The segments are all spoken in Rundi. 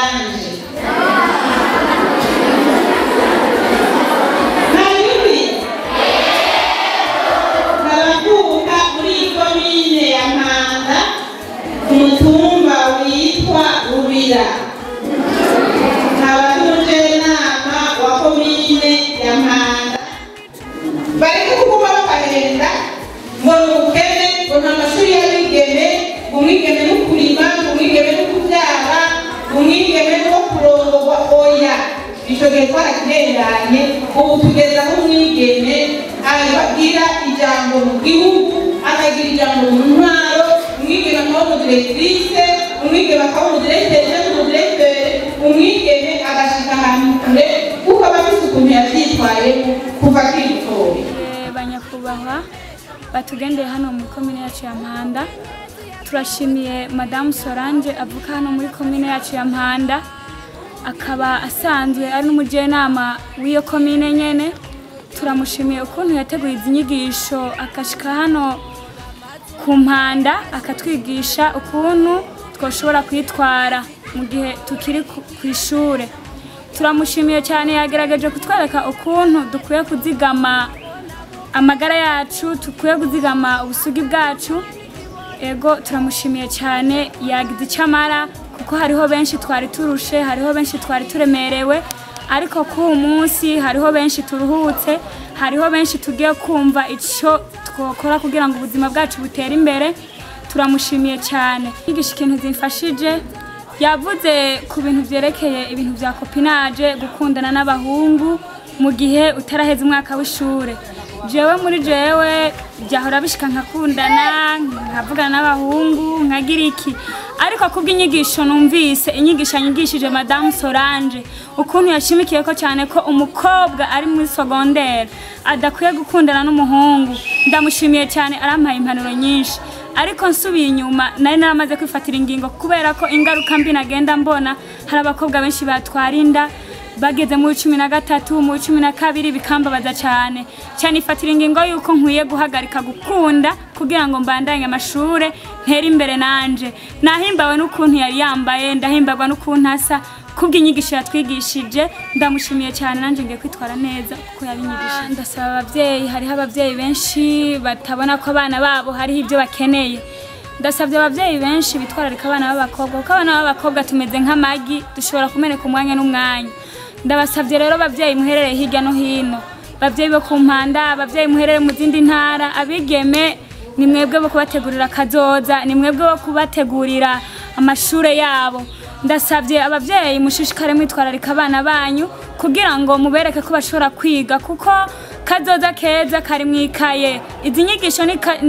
Solange. Naravuka muri komine ya Mpanda ku mutumba witwa Rubira. N'abajenama wa komine ya Mpanda bareke kuguma bakagenda ngo ubukene ngo nta mashuri y'abigeme, umwigeme no kurima, umwigeme no kubyara, umwigeme no kurongorwa. Oya, icyo gihe twarakigendanye. Ubu tugeze aho umwigeme agira ijambo mu gihugu, akagira ijambo mu ntwaro, umwigeme akaba umudirektrice, umwigeme akaba umudirektere, umwigeme agashika ahantu kure kuko aba afite ukuntu yabyitwayemo kuva kwitoye. Banyakubahwa batugendeye hano muri komine yacu ya Mpanda, turashimiye Madame Solange avuka hano muri komine yacu ya Mpanda, akaba asanzwe ari n'umujenama w'iyo komine nyene. Turamushimiye ukuntu yateguye izi nyigisho akashika hano ku Mpanda akatwigisha ukuntu twoshobora kwitwara mu gihe tukiri ku ishure. Turamushimiye cyane, yagerageje kutwereka ukuntu dukwiye kuzigama amagara yacu, dukwiye kuzigama ubusugi bwacu. Ego turamushimiye cyane, yagize icamara kuko hariho benshi twari turushe, hariho benshi twari turemerewe, ariko ku munsi hariho benshi turuhutse, hariho benshi tugiye kumva icyo twokora kugira ngo ubuzima bwacu butere imbere. Turamushimiye cyane. Yigisha ikintu zimfashije, yavuze ku bintu byerekeye ibintu bya copinage, gukundana n'abahungu mu gihe utaraheza umwaka w'ishure. Jewe muri jewe byahora bishika nkakundana, nkavugana n'abahungu, nkagira iki, ariko kubw'inyigisho numvise, inyigisho yanyigishije Madame Solange, ukuntu yashimikiye ko cyane ko umukobwa ari muri secondaire adakwiye gukundana n'umuhungu. Ndamushimiye cyane, arampaye impanuro nyinshi, ariko nsubiye inyuma nari naramaze kwifatira ingingo kubera ko ingaruka mbi nagenda mbona. Hari abakobwa benshi batwara inda bageze mu 13 mu 12 bikambabaza cyane ifatira ingingo yuko nkwiye guhagarika gukunda kugira ngo mbandanye amashure ntera imbere nanje. Nahimbawe n'ukuntu yari yambaye, ndahimbagwa n'ukuntu asa. Kubw'inyigisho yatwigishije ndamushimiye cyane, nanje ngiye kwitwara neza kuko yabinyigishije. Ndasaba abavyeyi, hariho abavyeyi benshi batabona ko abana babo hariho ibyo bakeneye. Ndasabye abavyeyi benshi bitwararika abana b'abakobwa kuko abana b'abakobwa tumeze nk'amagi, dushobora kumeneka umwanya n'umwanya. Ndabasabye rero abavyeyi muherereye hirya no hino, abavyeyi bo ku Mpanda, abavyeyi muherereye mu zindi ntara, abigeme ni mwebwe bo kubategurira kazoza, ni mwebwe bo kubategurira amashure yabo. Ndasabye abavyeyi mushishikare mwitwararika abana banyu kugira ngo mubereke ko bashobora kwiga kuko kazoza keza kari mwikaye. Izi nyigisho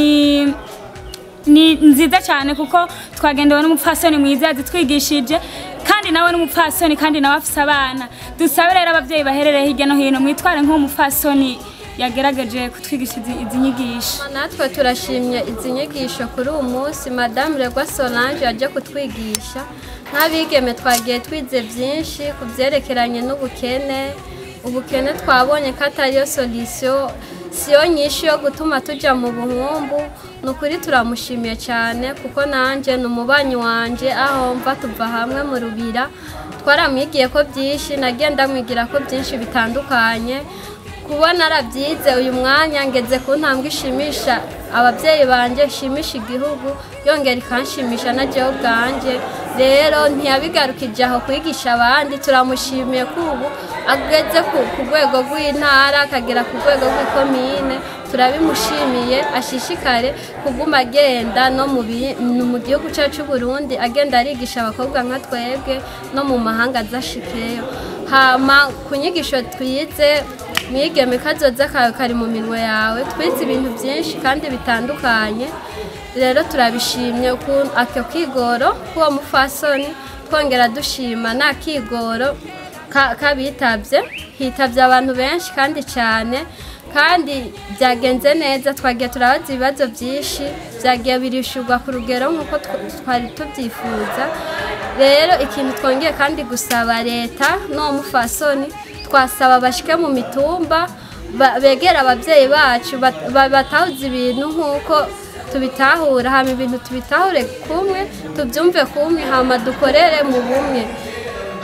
ni nziza cyane kuko twagendewe n'umupfasoni mwiza zitwigishije, kandi nawe n'umupfasoni, kandi nawe afise abana. Dusabe rero abavyeyi baherereye hirya no hino mwitware nk'umupfasoni yagerageje kutwigisha izi nyigisho. Natwe turashimye izi nyigisho kuri uyu munsi Madame Solange yaje kutwigisha. Nk'abigeme twagiye twize byinshi ku byerekeranye n'ubukene. Ubukene twabonye ko atariyo solution, siyo nyinshi yo gutuma tujya mu buhumbu. Nukuri turamushimiye cyane kuko nanje n'umubanyi wanje, aho mva tuva hamwe mu Rubira. Twaramwigiye ko byinshi, nagenda mwigira ko byinshi bitandukanye. Kubona arabyize uyu mwanya ngeze ku ntambwe ishimisha abavyeyi banje, ishimisha igihugu, yongera ikanshimisha na jewe bwanje. Rero ntiyabigarukije aho kwigisha abandi. Turamushimiye ko ubu ageze ku rwego rw'intara, akagera ku rwego rw'ikomine. Turabimushimiye, ashishikare kuguma agenda no mu gihugu cyacu Burundi, agenda arigisha abakobwa nka twebwe no mu mahanga azashikeyo. Hama kunyigisho twize, mwigeme kazoza kawe kari mu minwe yawe. Twize ibintu byinshi kandi bitandukanye. Rero turabishimye ukuntu ako kigoro kuwo mufasoni, twongera dushima na kigoro kabitavye. Hitavye abantu benshi kandi cyane, kandi byagenze neza. Twagiye turabaza ibibazo byinshi, byagiye birishurwa ku rugero nk'uko twari tubyifuza. Rero ikintu twongeye kandi gusaba leta no mufasoni, twasaba bashike mu mitumba begera abavyeyi bacu, batahuze ibintu nk'uko tubitahura. Hama ibintu tubitahure kumwe, tubyumve kumwe, hama dukorere mu bumwe.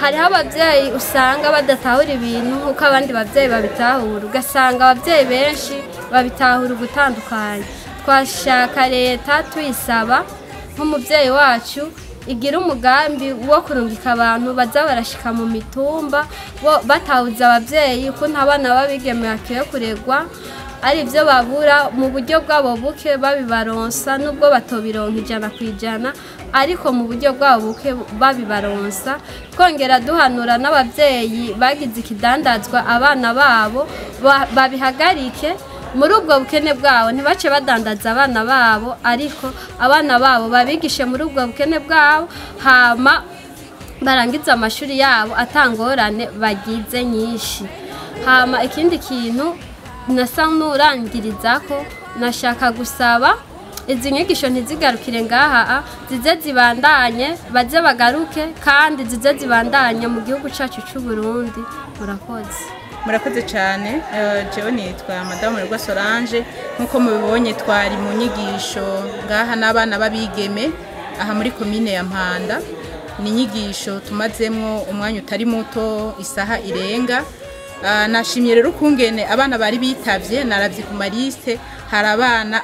hariho ababyeyi usanga badatahura ibintu nk'uko abandi babyeyi babitahura, ugasanga ababyeyi benshi babitahura ugutandukanye. Twashaka leta tuyisaba nk'umubyeyi wacu igira umugambi wo kurungika abantu baza barashika mu mitumba batahuza ababyeyi ukuntu abana b'abigeme bakwiye kuregwa, ari byo babura mu buryo bwabo buke babibaronsa, nubwo batobironka 100%, ariko mu buryo bwabo buke babibaronsa. Twongera duhanura n'ababyeyi bagize ikidandazwa abana babo babihagarike muri ubwo bukene bwabo, ntibace badandaza abana babo, ariko abana babo babigishe muri ubwo bukene bwabo, hama barangiza amashuri yabo atangorane bagize nyinshi. Hama ikindi kintu nasa n'urangiriza ko nashaka gusaba izi nyigisho ntizigarukire ngaha, zize zibandanye, baze bagaruke kandi zize zibandanye mu gihugu cyacu cy'u Burundi. Murakoze cyane. Jewe nitwa Madamu Rwa Solange, nkuko mubibonye twari mu nyigisho ngaha n'abana babigeme aha muri komine ya Mpanda. Ni nyigisho tumazemwo umwanya utari muto, isaha irenga. Nashimye rero ukungene abana bari bitavye, naravye ku mariste hari abana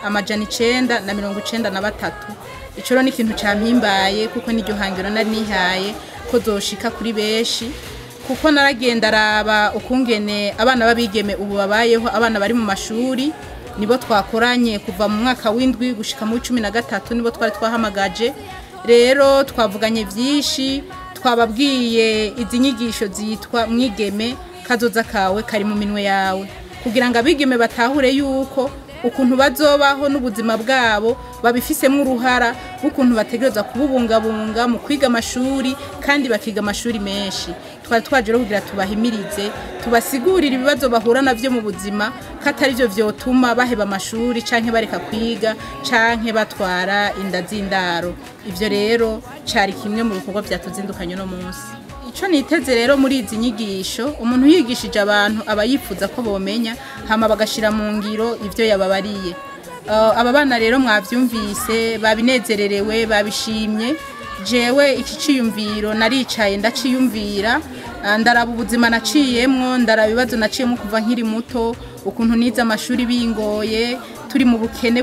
993. Ico ni ikintu cyampimbaye kuko n'iryo hangiro nari nihaye ko zoshika kuri beshi, kuko naragenda araba ukungene abana babigeme ubu babayeho. Abana bari mu mashuri nibo twakoranye kuva mu mwaka w'indwi gushika mu 13, nibo twari twahamagaje. Rero twavuganye vyinshi, twababwiye izi nyigisho zitwa mwigeme kazoza kawe kari mu minwe yawe, kugira ngo abigeme batahure yuko ukuntu bazobaho n'ubuzima bwabo babifisemo uruhara, ukuntu bategereza kububungabunga mu kwiga amashuri kandi bakiga amashuri menshi. Twari twaje rero kugira tubahimirize, tubasigurira ibibazo bahura navyo mu buzima, katari byo vyotuma baheba amashuri canke bareka kwiga canke batwara inda z'indaro. Ivyo rero cari kimwe mu bikorwa byatuzindukanye no munsi. Ico niteze rero muri izi nyigisho, umuntu yigishije abantu aba yifuza ko bomenya hama bagashira mu ngiro ivyo yababariye. Aba bana rero mwavyumvise babinezererewe, babishimye. Jewe iki ciyumviro naricaye ndaciyumvira, ndaraba ubuzima naciyemwo, ndaraba ibibazo naciyemwo kuva nkiri muto, ukuntu niza amashuri bingoye, turi mu bukene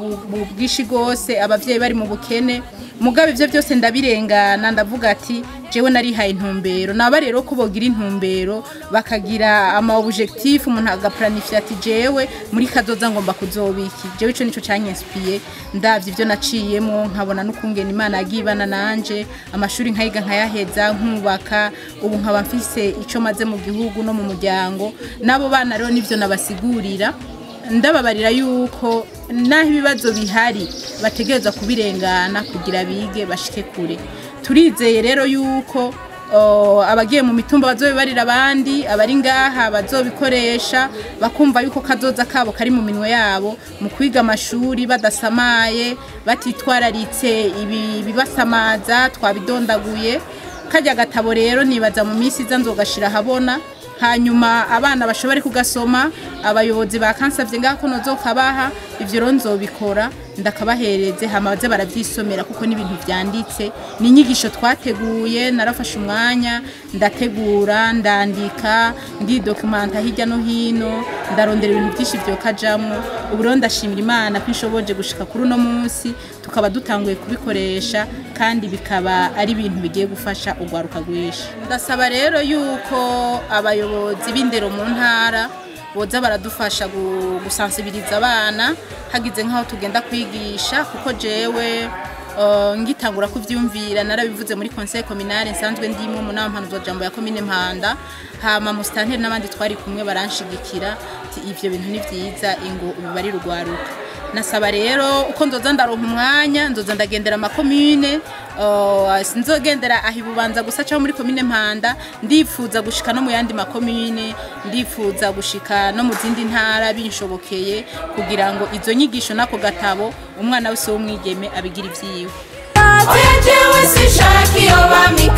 bwishi gose, abavyeyi bari mu bukene. Mugabe ivyo byose ndabirengana, ndavuga ati jewe narihaye intumbero. Naba rero ko bogira intumbero bakagira ama objectif, umuntu agaplanifya ati jewe muri kazoza ngomba kuzobiki. Jewe ico nico cyanyespiye, ndavye ivyo naciyemo, nkabona n'ukungena Imana yagibana nanje, amashuri nkayiga nkayaheza, nkubaka, ubu nkaba mfise ico maze mu gihugu no mu muryango. Nabo bana rero nivyo nabasigurira, ndababarira yuko naho ibibazo bihari bategereza kubirengana kugira bige bashike kure. Turizeye rero yuko abagiye mu mitumba bazobibarira abandi, abari ngaha bazobikoresha, bakumva yuko kazoza kabo kari mu minwe yabo mu kwiga amashuri badasamaye, batitwararitse ibibasamaza twabidondaguye. Kajya gatabo rero nibaza mu minsi iza nzogashira habona, hanyuma abana bashobore kugasoma. Abayobozi bakansavye ngako nozokabaha, ivyo rero nzobikora ndakabahereze hama baze baravyisomera kuko ni ibintu vyanditse. Ni inyigisho twateguye, narafashe umwanya ndategura, ndandika, ndidocumenta hirya no hino, ndarondera ibintu byinshi byo kajamwo. Ubu rero ndashimira Imana kwishoboje gushika kuri no munsi, tukaba dutanguye kubikoresha kandi bikaba ari ibintu bigiye gufasha ugwaruka rwinshi. Ndasaba rero yuko abayobozi b'indero mu ntara boza baradufasha gusensibiliza abana hagize nkaho tugenda kwigisha, kuko jewe ngitangura kuvyumvira narabivuze muri conseil communal nsanzwe ndimo mu nama mpanuzo jambo ya komine Mpanda. Hama mustanteri n'abandi twari kumwe baranshigikira ivyo bintu ni vyiza ingo ubibari rugwaruka. Nasaba rero uko nzoza ndaronka umwanya nzoza ndagendera amakomune, sinzogendera ahibubanza gusa cyo muri komine Mpanda, ndifuza gushika no mu yandi makomune, ndifuza gushika no mu zindi ntara binshobokeye, kugira ngo izo nyigisho nako gatabo umwana wese wo mwigeme abigira ivyiwe. Oya jewe sishaki yo bami